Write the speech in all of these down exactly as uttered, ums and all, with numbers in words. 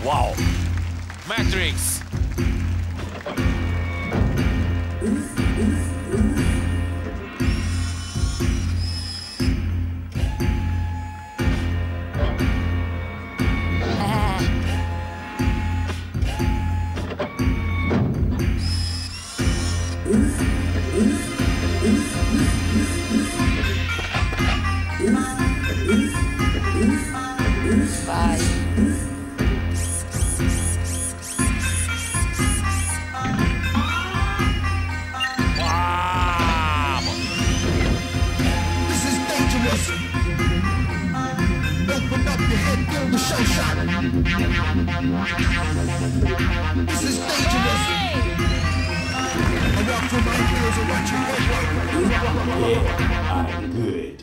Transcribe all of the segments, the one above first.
Wow! Matrix! This is dangerous. I walk through my heels and watch you go. Yeah, I'm good.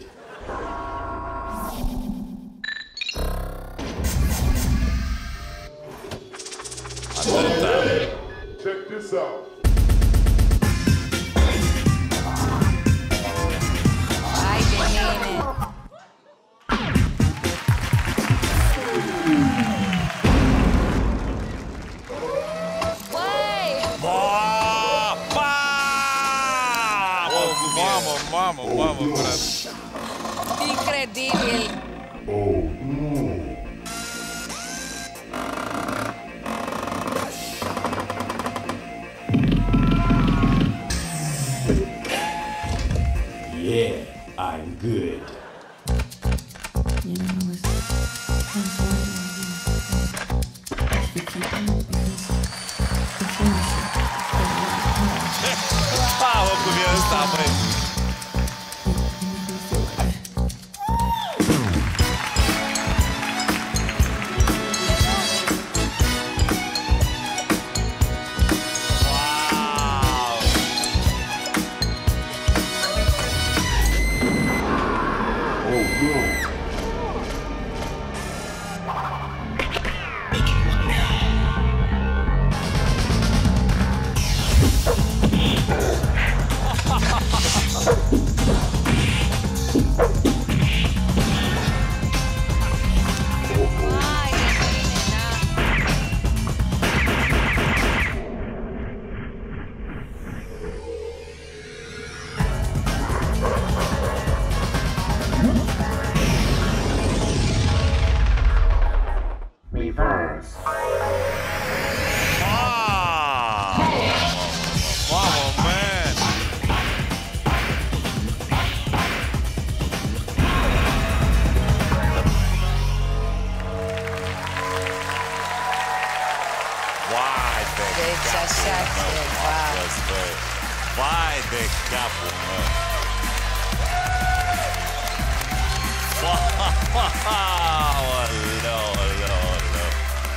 Check this out. Ay, qué nene. Vamos, vamos, vamos, brother. Increíble. Oh, no. Yeah, I'm good. You know, I was kind of wondering if we keep on because the things Ah, vou comer esse tamanho. Vai de capo, mano. Oh, no, no, no.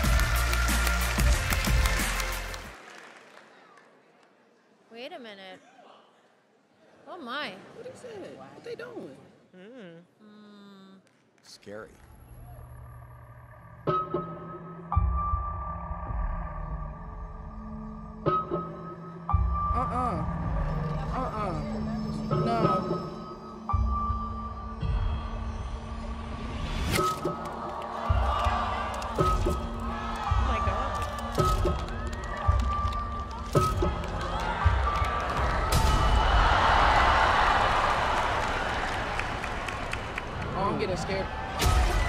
Wait a minute. Oh my. What is that? What they doing? Mm. Mm. Scary. Uh-uh. Uh-uh. No. Oh my God. Oh, I'm getting scared.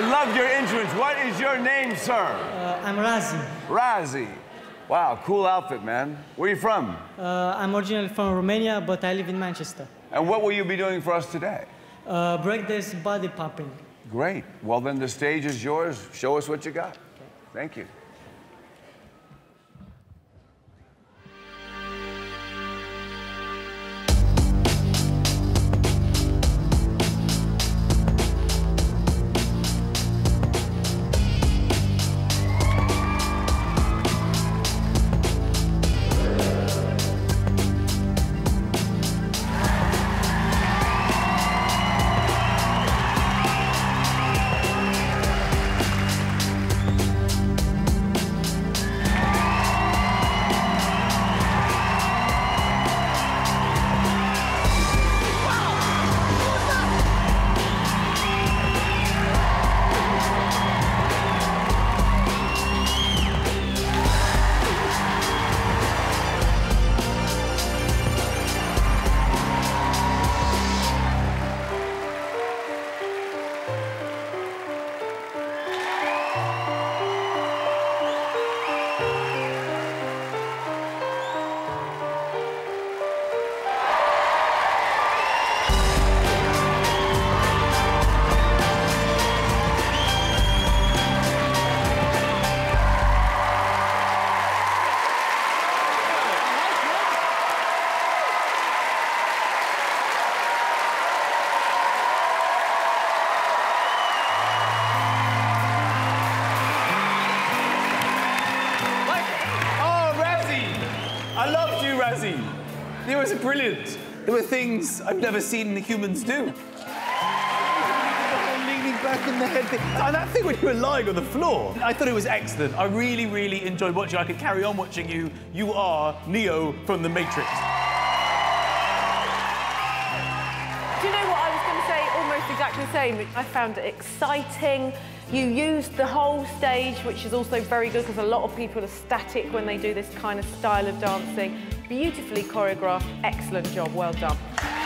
love your entrance. What is your name, sir? Uh, I'm Razi. Razi. Wow, cool outfit, man. Where are you from? Uh, I'm originally from Romania, but I live in Manchester. And what will you be doing for us today? Uh, breakdance body popping. Great. Well, then the stage is yours. Show us what you got. Okay. Thank you. It was brilliant. There were things I've never seen humans do. Leaning back in the head thing. And that thing when you were lying on the floor. I thought it was excellent. I really, really enjoyed watching. I could carry on watching you. You are Neo from The Matrix. Do you know what I was going to say? Almost exactly the same. I found it exciting. You used the whole stage, which is also very good because a lot of people are static when they do this kind of style of dancing. Beautifully choreographed, excellent job, well done.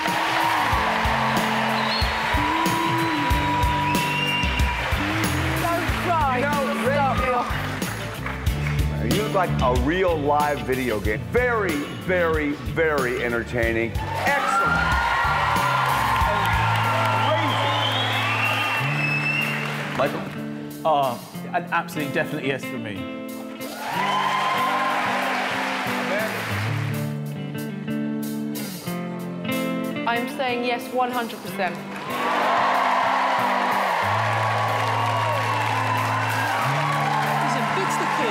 Don't cry. No, Start me off. You look like a real live video game. Very, very, very entertaining. Excellent. Michael? Oh, an absolutely, definitely yes for me. I'm saying yes, one hundred percent. Listen, fix the kid.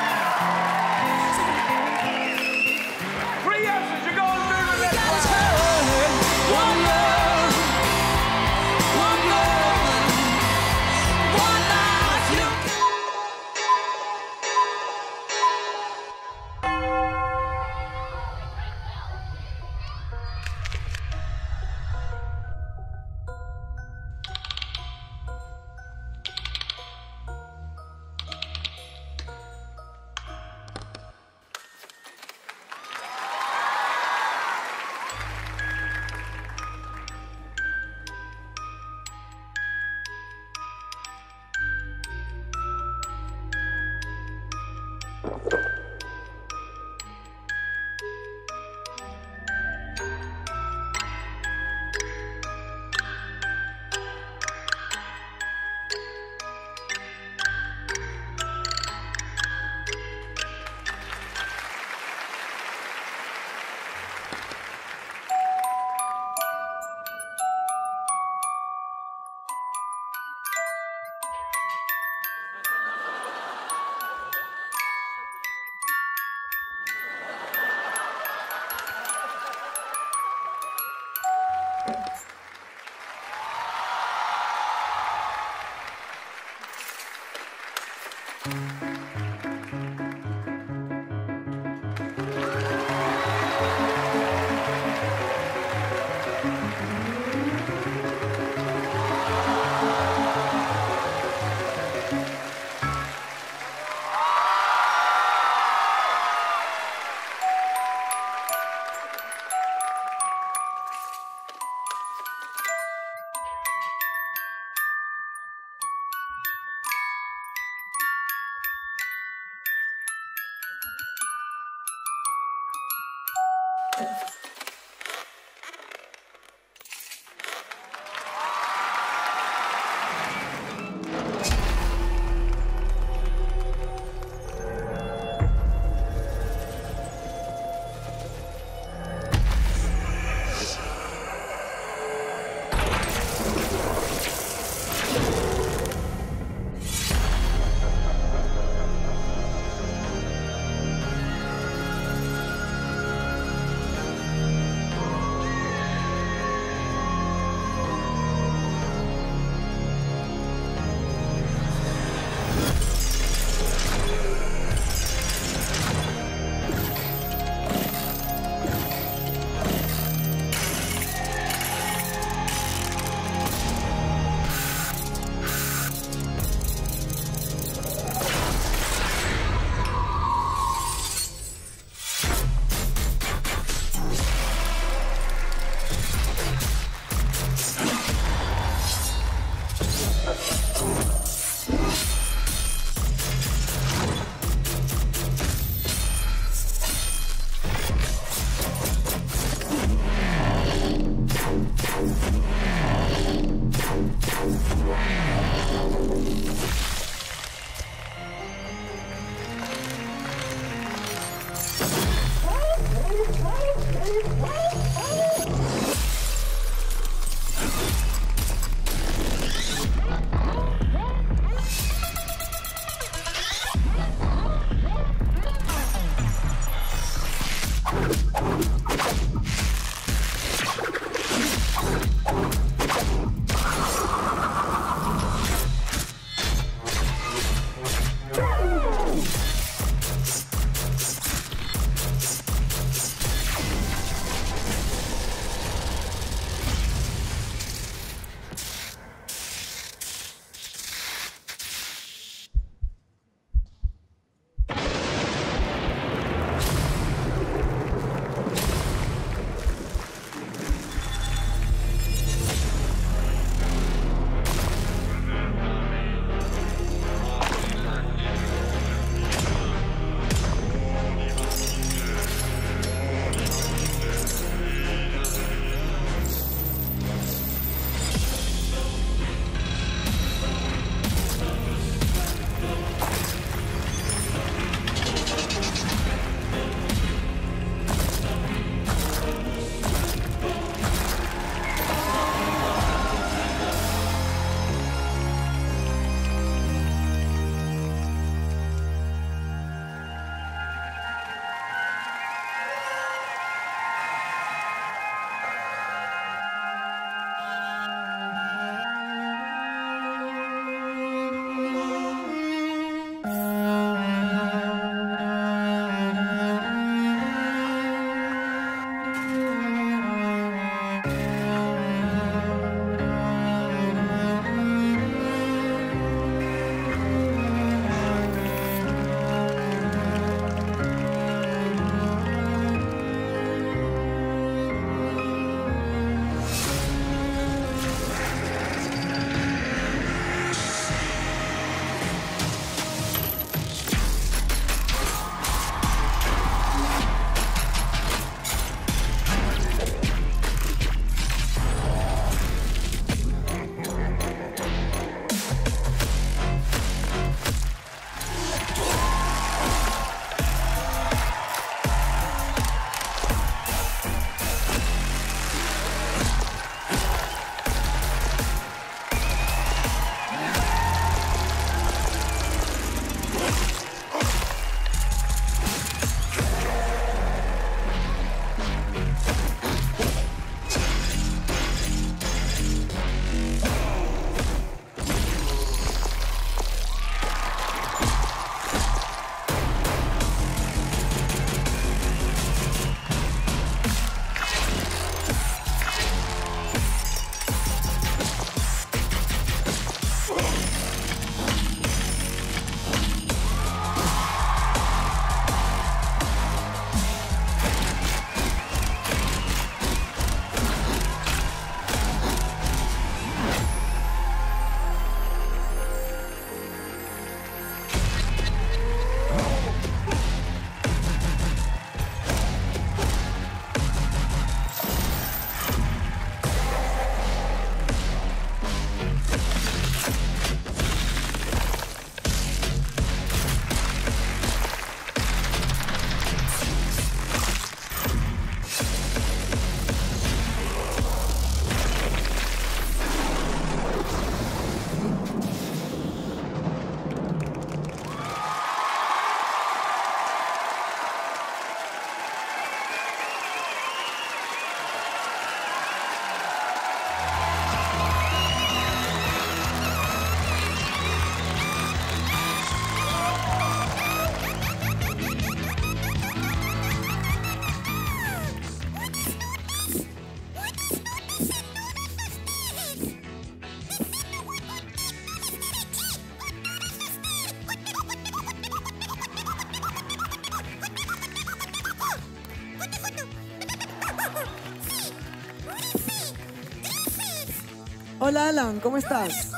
Three answers, you're going through the next round. One love, one love, one life. You Hola, Alan, ¿cómo estás?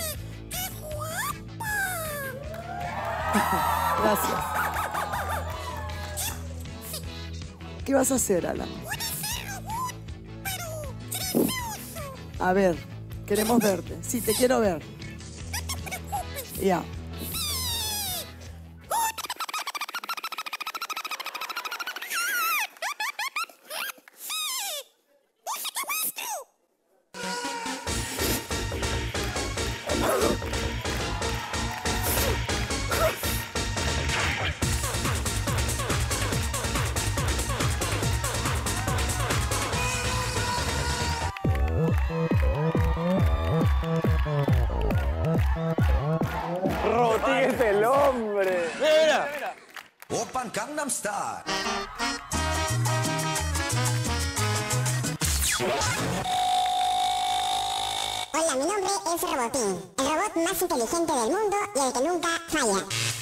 Gracias. ¿Qué vas a hacer, Alan? A ver, queremos verte. Sí, te quiero ver. Ya. Roti es el hombre. Mira. Oppan Gangnam Style. Hola, mi nombre es Robotín, el robot más inteligente del mundo y el que nunca falla.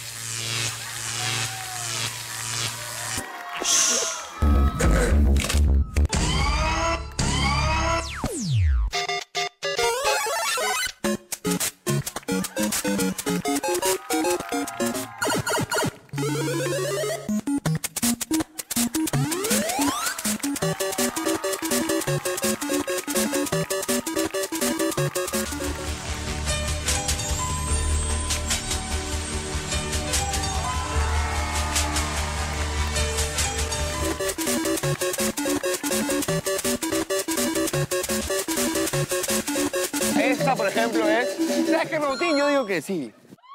Esta, por ejemplo, es... ¿Sabes qué, Robotín? Yo digo que sí.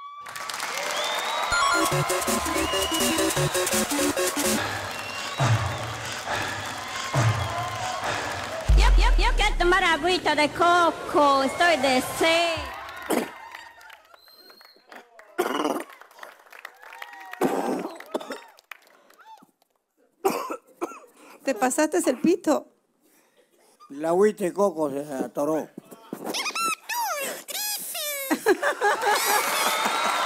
Yo, yo, yo quiero tomar agüita de coco. Estoy de sed. ¿Te pasaste el pito? La agüita de coco se atoró.